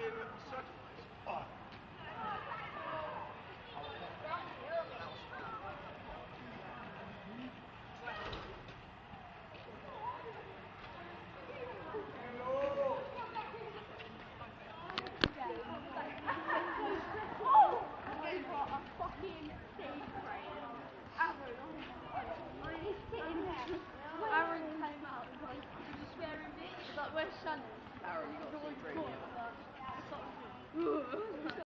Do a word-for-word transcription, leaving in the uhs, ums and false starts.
Aaron came out and was like, swearing bitch. He's like, where's Shannon? Aaron got secret.